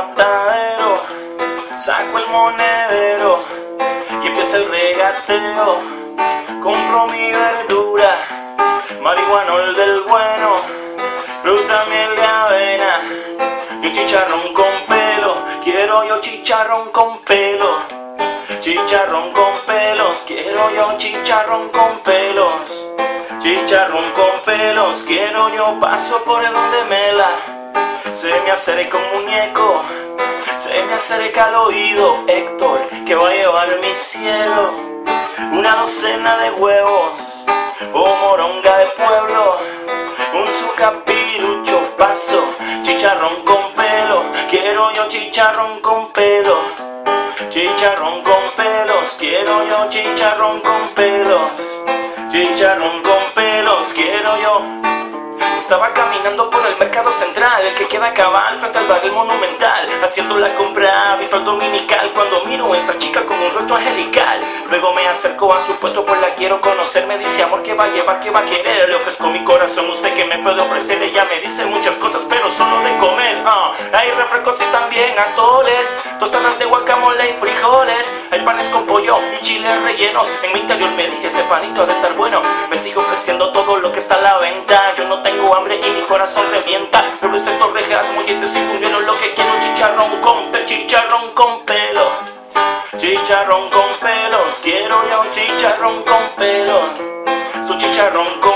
matadero, saco el monedero y empieza el regateo. Compro mi verdura, marihuanol del bueno, fruta, miel de avena y un chicharrón con pelo. Quiero yo chicharrón con pelo, chicharrón con pelos. Quiero yo chicharrón con pelos, chicharrón con pelos. Quiero yo, paso por donde me la. Se me acerca un muñeco, se me acerca al oído Héctor, que va a llevar mi cielo. Una docena de huevos o moronga de pueblo, un sucapirucho paso, chicharrón con pelo. Quiero yo chicharrón con pelo, chicharrón con pelos. Quiero yo chicharrón con pelos, chicharrón con pelos. Quiero yo. Estaba caminando por el mercado central, el que queda cabal frente al barrio Monumental, haciendo la compra habitual dominical, cuando miro a esa chica con un rostro angelical. Luego me acerco a su puesto, pues la quiero conocer. Me dice, amor, ¿qué va a llevar? ¿Qué va a querer? Le ofrezco mi corazón, ¿usted qué me puede ofrecer? Ella me dice muchas cosas, pero solo de comer. Hay refrescos y también atoles, tostadas de guacamole y frijoles. Hay panes con pollo y chiles rellenos. En mi interior me dije, ese panito ha de estar bueno. Me sigo ofreciendo todo lo que está a la venta. Yo no tengo hambre y mi corazón revienta. Pero ese torrejas, molletes y buñuelos, lo que quiero, chicharrón con pelo, chicharrón con pelo, chicharrón con pelos. Quiero yo chicharrón con pelo, su chicharrón con